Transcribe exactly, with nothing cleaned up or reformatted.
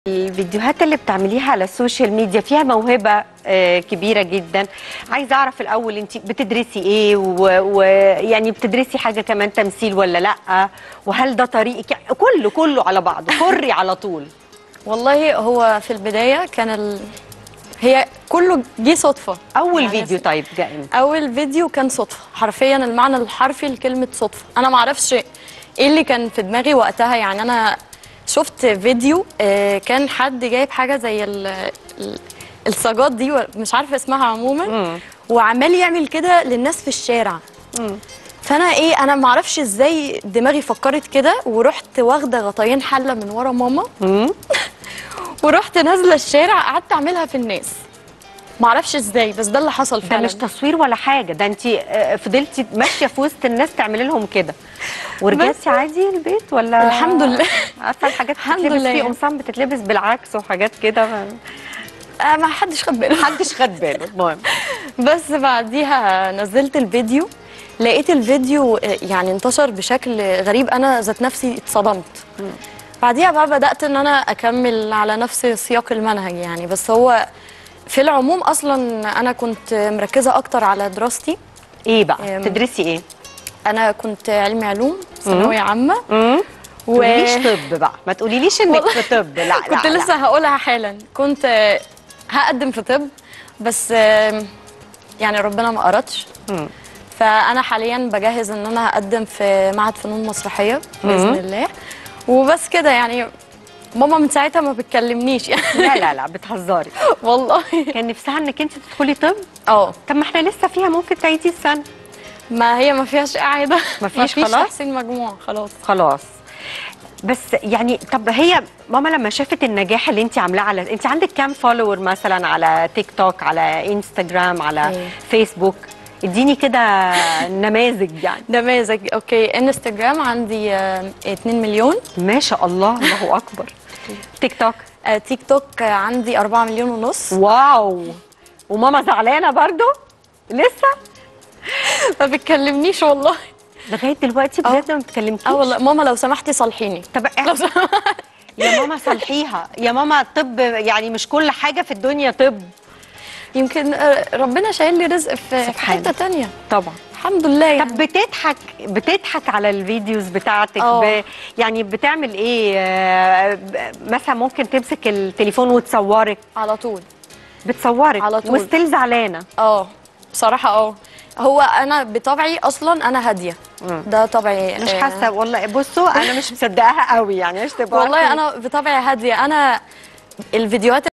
الفيديوهات اللي بتعمليها على السوشيال ميديا فيها موهبة آه، كبيرة جدا. عايزة أعرف الأول أنت بتدرسي إيه، ويعني بتدرسي حاجة كمان تمثيل ولا لأ، وهل ده طريقك؟ كله كله على بعضه فري على طول. والله هو في البداية كان ال... هي كله جه صدفة. أول يعني فيديو طيب جاء امتى؟ أول فيديو كان صدفة، حرفيا المعنى الحرفي لكلمة صدفة. أنا معرفش إيه اللي كان في دماغي وقتها. يعني أنا شفت فيديو كان حد جايب حاجة زي ال... الصاجات دي، مش عارفة اسمها عموما، مم. وعمال يعمل كده للناس في الشارع. مم. فانا ايه، انا ما اعرفش ازاي دماغي فكرت كده، ورحت واخده غطيين حله من ورا ماما ورحت نازله الشارع قعدت اعملها في الناس. ما اعرفش ازاي، بس ده اللي حصل فعلا. ده مش تصوير ولا حاجه، ده انت فضلتي ماشيه في وسط الناس تعملي لهم كده ورجعتي عادي البيت ولا؟ الحمد لله. عارفه الحاجات بتتلبس في قمصان بتتلبس بالعكس وحاجات كده ف... آه ما حدش خد باله. ما حدش خد باله. المهم بس بعديها نزلت الفيديو، لقيت الفيديو يعني انتشر بشكل غريب، انا ذات نفسي اتصدمت. بعديها بقى بدات ان انا اكمل على نفس سياق المنهج يعني. بس هو في العموم اصلا انا كنت مركزه اكتر على دراستي. ايه بقى تدرسي ايه؟ انا كنت علمي علوم ثانويه عامه. امم و... تقوليش طب بقى، ما تقوليليش انك في طب. لا لا كنت لا. لسه هقولها حالا. كنت هقدم في طب بس يعني ربنا ما أردش. فأنا حاليا بجهز إن أنا هقدم في معهد فنون مسرحية بإذن الله، وبس كده. يعني ماما من ساعتها ما بتكلمنيش يعني. لا لا لا بتهزري والله. كان نفسها انك انت تدخلي طب؟ اه. طب ما احنا لسه فيها، ممكن تعيدي السنه. ما هي ما فيهاش اعاده، ما فيش خلاص تحسين مجموع خلاص خلاص. بس يعني طب هي ماما لما شافت النجاح اللي انت عاملاه، على انت عندك كام فولور مثلا على تيك توك، على انستجرام، على ايه؟ فيسبوك؟ اديني كده نماذج يعني. نماذج اوكي. انستجرام عندي اتنين مليون. ما شاء الله، الله اكبر. تيك توك؟ آه تيك توك عندي أربعة مليون ونص. واو. وماما زعلانه برضو لسه؟ ما بتكلمنيش والله لغايه دلوقتي بجد ما بتكلمكيش؟ اه والله. ماما لو سمحتي صالحيني. طب يا ماما صلحيها يا ماما. طب يعني مش كل حاجه في الدنيا طب. يمكن ربنا شايل لي رزق في حته ثانيه طبعا الحمد لله يعني. طب بتضحك بتضحك على الفيديوز بتاعتك ب... يعني بتعمل ايه؟ مثلا ممكن تمسك التليفون وتصورك على طول؟ بتصورك على طول وستيل زعلانه؟ اه بصراحه. اه هو انا بطبعي اصلا انا هاديه، ده طبعي. مش حاسه والله. بصوا انا مش مصدقاها قوي يعني. ايش تبقى والله انا بطبعي هاديه. انا الفيديوهات